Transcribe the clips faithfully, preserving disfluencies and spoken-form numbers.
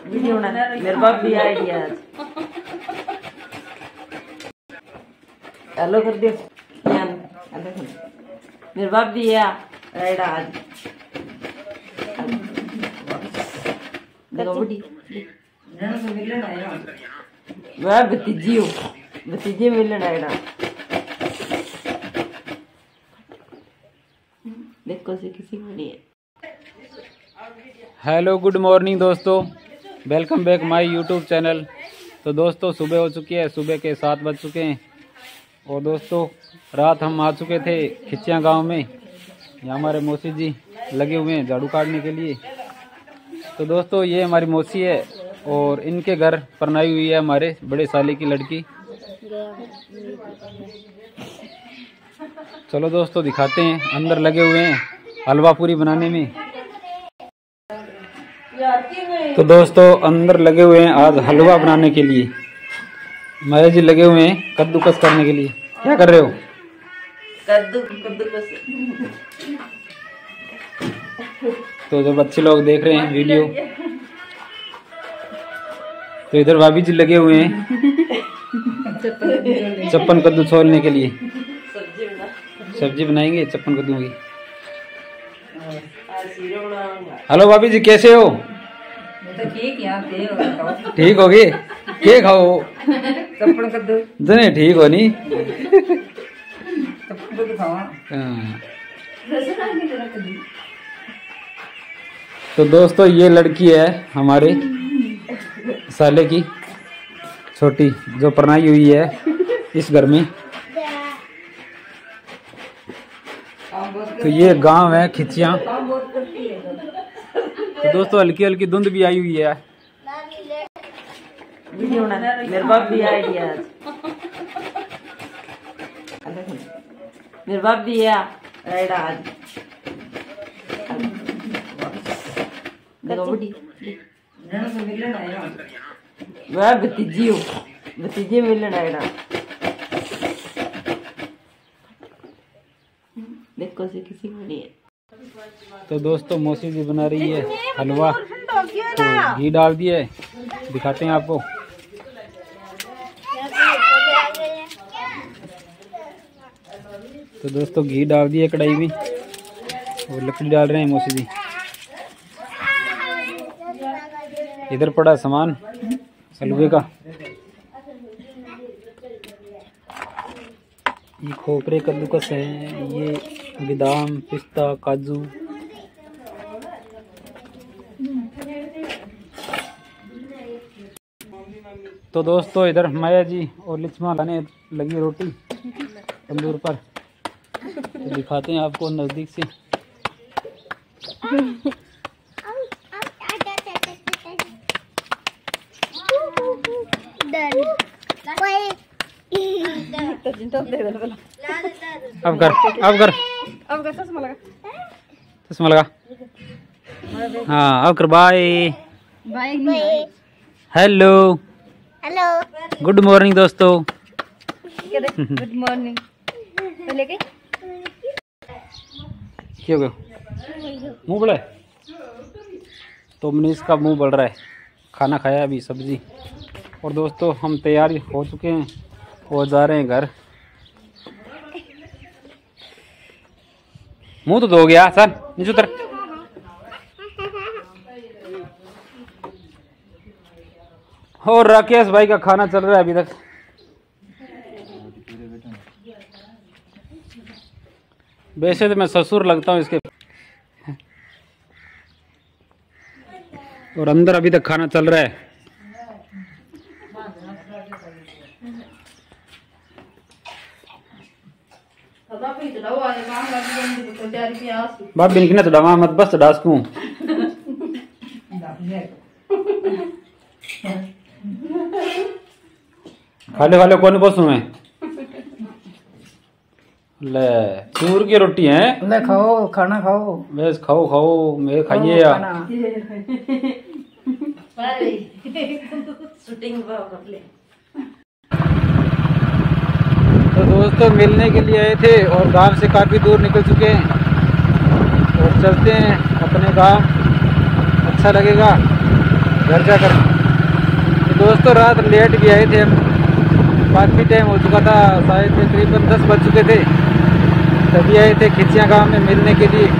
Video बना मेरे बाप भी आइडिया हेलो कर दियो मेरे बाप भी है राइडा आज देखो बड़ी वह भतीजी हो भतीजी मिलने आएगा देखो से किसी को नहीं है। हेलो गुड मॉर्निंग दोस्तों, welcome back my YouTube channel. तो दोस्तों सुबह हो चुकी है, सुबह के सात बज चुके हैं और दोस्तों रात हम आ चुके थे खिचिया गांव में। यहाँ हमारे मौसी जी लगे हुए हैं झाड़ू काटने के लिए। तो दोस्तों ये हमारी मौसी है और इनके घर परनाई हुई है हमारे बड़े साले की लड़की। चलो दोस्तों दिखाते हैं, अंदर लगे हुए हैं हलवा पूरी बनाने में। तो दोस्तों अंदर लगे हुए हैं आज हलवा बनाने के लिए। माया जी लगे हुए हैं कद्दूकस करने के लिए। क्या कर रहे हो? कद्दू कद्दूकस। तो जब बच्चे लोग देख रहे हैं वीडियो, तो इधर भाभी जी लगे हुए हैं चप्पन कद्दू छोलने के लिए। सब्जी बनाएंगे चप्पन कद्दू की। हेलो भाभी जी कैसे हो? तो ठीक है ठीक हो गए? के खाओ चप्पन कद्दू जने ठीक हो नहीं। तो दोस्तों ये लड़की है हमारे साले की छोटी जो परनाई हुई है इस घर में। तो ये गांव है खिचिया। तो दोस्तों हल्की हल्की धुंध भी आई हुई है। वीडियो बना मेरे बाप भी आइडिया मेरे बाप भी है राइडा आज देखो बड़ी वह भतीजी हो भतीजी मिलने आएगा देखो से किसी को नहीं है। तो दोस्तों मौसी जी बना रही है हलवा। तो घी डाल दिया है, दिखाते हैं आपको। तो दोस्तों घी डाल दिया कढ़ाई में और लकड़ी डाल रहे हैं मौसी जी। इधर पड़ा सामान हलवे का। ये खोपरे कद्दूकस है, ये बादाम पिस्ता काजू। तो दोस्तों इधर माया जी और लिचमा लाने लगी रोटी तंदूर पर। तो दिखाते हैं आपको नजदीक से। अब कर अब कर अब कर चश्मा लगा चश्मा लगा। हाँ अब कर। Bye bye. Hello hello good morning दोस्तों। Good morning. पहले के क्या हो गया? मुंह बड़ा है? तो मनीष का मुंह बढ़ रहा है। खाना खाया अभी सब्जी। और दोस्तों हम तैयार हो चुके हैं और जा रहे हैं घर। मुंह तो धो गया सर, नीचे उतर। और राकेश भाई का खाना चल रहा है अभी तक। वैसे तो मैं ससुर लगता हूँ इसके। और अंदर अभी तक खाना चल रहा है। बाप बिन ना चढ़ावा मत बस चढ़ा सकूं। खाले खाले कौन पोसू मैं? ले सूर की रोटी है। ले खाओ खाना खाओ। बस खाओ खाओ मेरे खाइए या। शूटिंग कर ले। तो दोस्तों मिलने के लिए आए थे और गांव से काफ़ी दूर निकल चुके हैं और चलते हैं अपने गांव। अच्छा लगेगा घर जाकर। तो दोस्तों रात लेट भी आए थे हम, काफ़ी टाइम हो चुका था, शायद तकरीबन दस बज चुके थे, तभी आए थे खिचिया गांव में मिलने के लिए।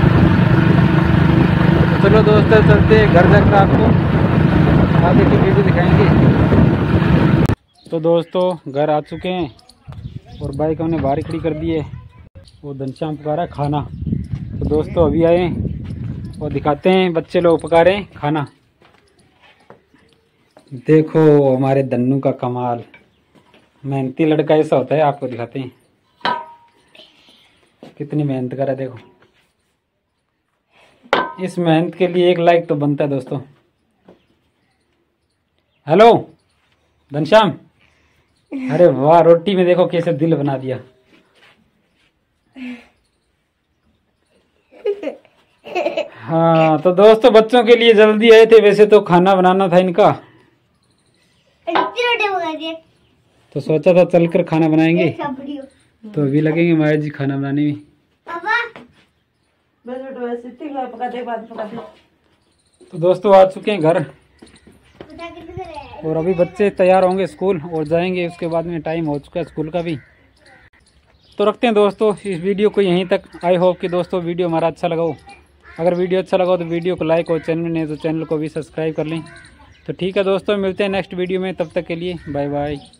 तो चलो दोस्तों चलते हैं घर जाकर, आपको आगे की वीडियो दिखाएंगे। तो दोस्तों घर आ चुके हैं और बाइक हमने बाहर खड़ी कर दी है। वो घनश्याम पका रहा है खाना। तो दोस्तों अभी आए और दिखाते हैं बच्चे लोग पका रहे हैं खाना। देखो हमारे दन्नू का कमाल, मेहनती लड़का ऐसा होता है, आपको दिखाते हैं कितनी मेहनत कर रहा है। देखो इस मेहनत के लिए एक लाइक तो बनता है दोस्तों। हेलो घनश्याम, अरे वाह, रोटी में देखो कैसे दिल बना दिया। हाँ तो दोस्तों बच्चों के लिए जल्दी आए थे, वैसे तो खाना बनाना था इनका, तो सोचा था चलकर खाना बनाएंगे। तो अभी लगेंगे माया जी खाना बनाने में। तो दोस्तों आ चुके हैं घर और अभी बच्चे तैयार होंगे स्कूल और जाएंगे, उसके बाद में टाइम हो चुका है स्कूल का भी। तो रखते हैं दोस्तों इस वीडियो को यहीं तक। आई होप कि दोस्तों वीडियो हमारा अच्छा लगा हो। अगर वीडियो अच्छा लगा हो तो वीडियो को लाइक और चैनल नहीं तो चैनल को भी सब्सक्राइब कर लें। तो ठीक है दोस्तों, मिलते हैं नेक्स्ट वीडियो में, तब तक के लिए बाय बाय।